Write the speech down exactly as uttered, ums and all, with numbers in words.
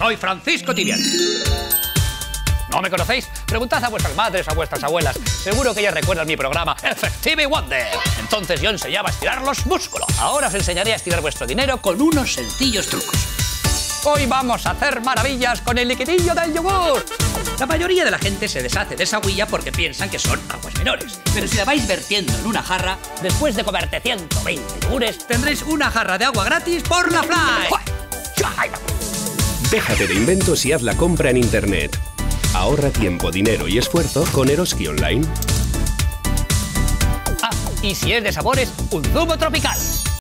soy Francisco Tibian. ¿No me conocéis? Preguntad a vuestras madres o a vuestras abuelas. Seguro que ellas recuerdan mi programa Effective Wonder. Entonces yo enseñaba a estirar los músculos. Ahora os enseñaré a estirar vuestro dinero con unos sencillos trucos. Hoy vamos a hacer maravillas con el liquidillo del yogur. La mayoría de la gente se deshace de esa huilla porque piensan que son aguas menores. Pero si la vais vertiendo en una jarra, después de comerte ciento veinte yogures, tendréis una jarra de agua gratis por la Fly. Déjate de inventos y haz la compra en Internet. Ahorra tiempo, dinero y esfuerzo con Eroski Online. Ah, y si es de sabores, un zumo tropical.